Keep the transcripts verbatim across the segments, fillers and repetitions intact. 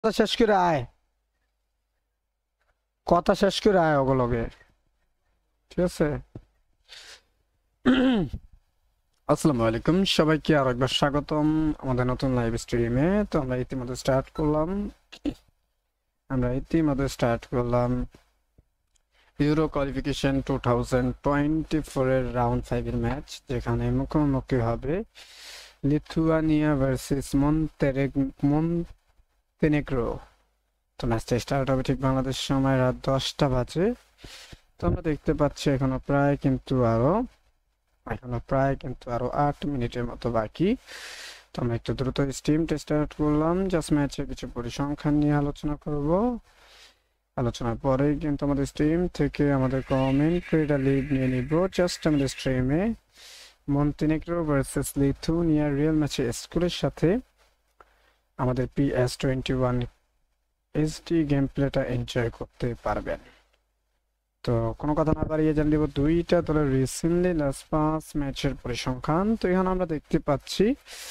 কথা শেষ করে আয় কথা শেষ করে আয় ওগুলোকে। ঠিক আছে। আসসালামু আলাইকুম সবাইকে আর একবার স্বাগতম আমাদের নতুন লাইভ স্ট্রিমে। তো আমরা ইতিমধ্যে স্টার্ট করলাম আমরা ইতিমধ্যে স্টার্ট করলাম Euro qualification two thousand twenty four এর রাউন্ড ফাইভ এর ম্যাচ, যেখানে মুখোমুখি হবে লিথুয়ানিয়া ভার্সেস মন্তেনেগ্রো। তো ম্যাচটা স্টার্ট হবে ঠিক বাংলাদেশ সময় রাত দশটা বাজে। তো আমরা দেখতে পাচ্ছি এখনো প্রায় কিন্তু আরো এখনো প্রায় কিন্তু আরো আট মিনিটের মতো বাকি। তো আমরা একটু দ্রুত স্ট্রিমটা স্টার্ট করলাম, জাস্ট ম্যাচে কিছু পরিসংখ্যান নিয়ে আলোচনা করব। আলোচনার পরেই কিন্তু আমাদের স্ট্রিম থেকে আমাদের কমেন্ট ক্রিয়েটার লিভ নিয়ে নিব। জাস্ট আমাদের স্ট্রিমে মন্টিনেগ্রো ভার্সেস লিথুনিয়া রিয়েল ম্যাচে স্কুলের সাথে আমাদের P S twenty one HD game প্লেটা এনজয় করতে পারবেন। তো কোনো কথা না বাড়িয়ে জানিয়ে দেব দুইটা দলের রিসেন্টলি লাস্ট পাঁচ ম্যাচের পরিসংখ্যান। তো এখানে আমরা দেখতে পাচ্ছি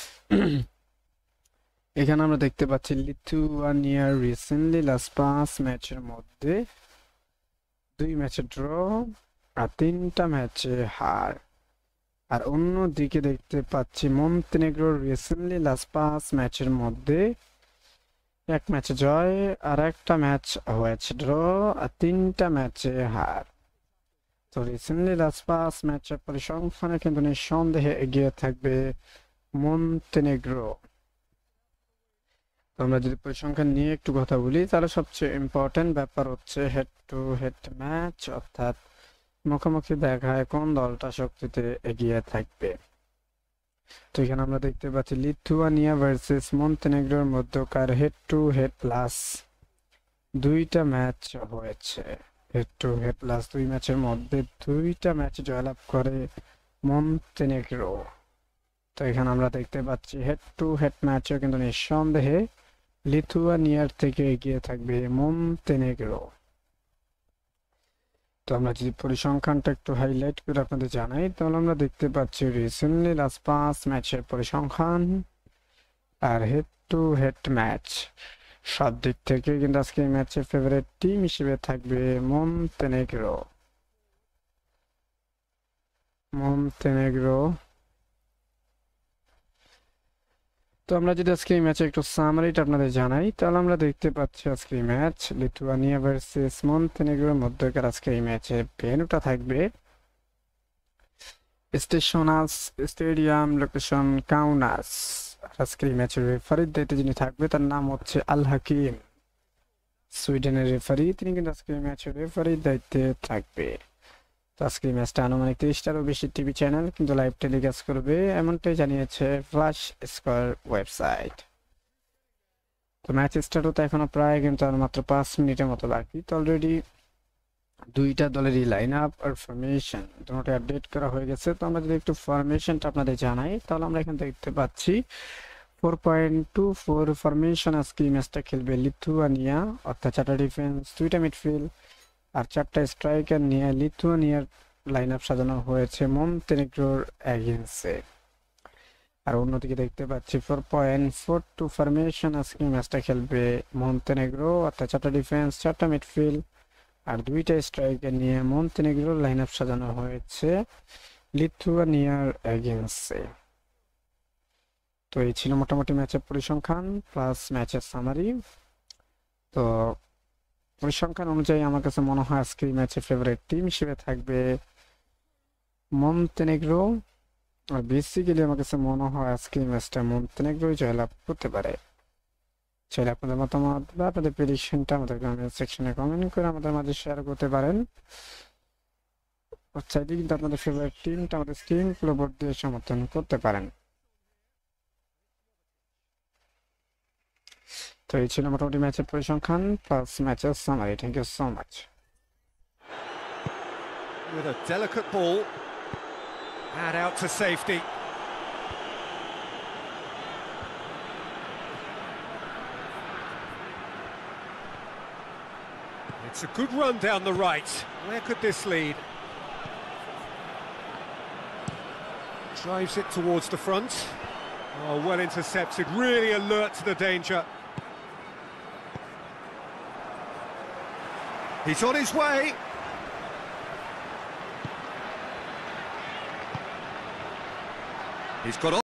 এখানে আমরা দেখতে পাচ্ছি লিথুয়ানিয়ার রিসেন্টলি লাস্ট পাঁচ ম্যাচের মধ্যে দুই ম্যাচে ড্র আর তিনটা ম্যাচে হার। আর অন্যদিকে দেখতে পাচ্ছি মন্টেনেগ্রোর রিসেন্টলি লাস্ট পাঁচ ম্যাচের মধ্যে এক ম্যাচে জয় আর একটা ম্যাচ হয়েছে ড্র আর তিনটা ম্যাচে হার। তো রিসেন্টলি লাস্ট পাঁচ ম্যাচের পরিসংখ্যানে কিন্তু নিঃসন্দেহে এগিয়ে থাকবে মন্টেনেগ্রো। তো আমরা যদি পরিসংখ্যান নিয়ে একটু কথা বলি, তাহলে সবচেয়ে ইম্পর্টেন্ট ব্যাপার হচ্ছে হেড টু হেড ম্যাচ, অর্থাৎ মুখোমুখি দেখায় কোন দলটা শক্তিতে এগিয়ে থাকবে। তো এখানে আমরা দেখতে পাচ্ছি লিথুয়ানিয়া ভার্সেস মন্টেনেগ্রোর মধ্যকার হেড টু হেড প্লাস দুইটা ম্যাচ হয়েছে। হেড টু হেড প্লাস দুই ম্যাচের মধ্যে দুইটা ম্যাচ জয়লাভ করে মন্টেনেগ্রো। তো এখানে আমরা দেখতে পাচ্ছি হেড টু হেড ম্যাচও কিন্তু নিঃসন্দেহে লিথুয়ানিয়ার থেকে এগিয়ে থাকবে মন্টেনেগ্রো। তো আমরা যদি পরিসংখ্যানটা একটু হাইলাইট করে আপনাদের জানাই, তাহলে আমরা দেখতে পাচ্ছি রিসেন্টলি লাস্ট পাঁচ ম্যাচের পরিসংখ্যান আর হেড টু হেড ম্যাচ সব দিক থেকে কিন্তু আজকে এই ম্যাচের ফেভারিট টিম হিসেবে থাকবে মন্টেনেগ্রো। মন্টেনেগ্রো তো আমরা যদি আজকে এই ম্যাচে একটু সামারিটা আপনাদের জানাই, তাহলে আমরা দেখতে পাচ্ছি আজকে এই ম্যাচ লিথুয়ানিয়া ভার্সেস মন্টেনেগ্রোর মধ্যকার আজকে এই ম্যাচে ভেন্যুটা থাকবে স্টেশনাস স্টেডিয়াম, লোকেশন কাউনাস। আজকে এই ম্যাচের রেফারির দায়িত্বে যিনি থাকবে তার নাম হচ্ছে আল হাকিম, সুইডেনের রেফারি। তিনি কিন্তু আজকে এই ম্যাচের রেফারির দায়িত্বে থাকবে। তো আজকে এই ম্যাচটা আনুমানিক তিরিশটারও বেশি টিভি চ্যানেল কিন্তু লাইভ টেলিকাস্ট করবে, এমনটাই জানিয়েছে ফ্ল্যাশ স্কোয়ার ওয়েবসাইট। তো ম্যাচ স্টার্ট হতে এখনো প্রায় কিন্তু আর মাত্র পাঁচ মিনিটের মতো বাকি। তো অলরেডি দুইটা দলেরই লাইন আপ আর ফরমেশন দুটোটা আপডেট করা হয়ে গেছে। তো আমরা যদি একটু ফরমেশনটা আপনাদের জানাই, তাহলে আমরা এখানে দেখতে পাচ্ছি four point two four formation আজকে এই ম্যাচটা খেলবে লিথুয়ানিয়া, অর্থাৎ চারটা ডিফেন্স দুইটা মিডফিল্ড আর চারটা স্ট্রাইকার নিয়ে লিথুয়ানিয়ার লাইন আপ সাজানো হয়েছে মন্টেনেগ্রোর এগেইনস্টে। আর অন্যদিকে দেখতে পাচ্ছি four point four two formation আজকে ম্যাচটা খেলবে মন্টেনেগ্রো, অর্থাৎ চারটা ডিফেন্স চারটা মিডফিল্ড আর দুইটা স্ট্রাইকার নিয়ে মন্টেনেগ্রোর লাইন আপ সাজানো হয়েছে লিথুয়ানিয়ার এগেইনস্টে। তো এই ছিল মোটামুটি ম্যাচের পরিসংখ্যান প্লাস ম্যাচের সামারি। তো পরিসংখ্যান অনুযায়ী আমার কাছে মনে হয় আজকে এই ম্যাচের ফেভারিট টিম হিসেবে থাকবে মন্টেনেগ্রো। আর বেসিক্যালি আমার কাছে মনে হয় আজকে এই ম্যাচটা মন্টেনেগ্রোই জয়লাভ করতে পারে। চাইলে আপনাদের মতামত বা আপনাদের প্রেডিকশনটা আমাদের কমেন্ট সেকশনে কমেন্ট করে আমাদের মাঝে শেয়ার করতে পারেন। চাইলে কিন্তু আপনাদের ফেভারিট টিমটা আমাদের স্ট্রিম বোর্ড দিয়ে সমর্থন করতে পারেন। তো এই ছিল মোটামুটি ম্যাচের পরিসংখ্যান প্লাস ম্যাচের summary. Thank you so much. With a delicate ball and out to safety. It's a good run down the right. Where could this lead? Drives it towards the front. Oh, well intercepted, really alert to the danger. He's on his way. He's got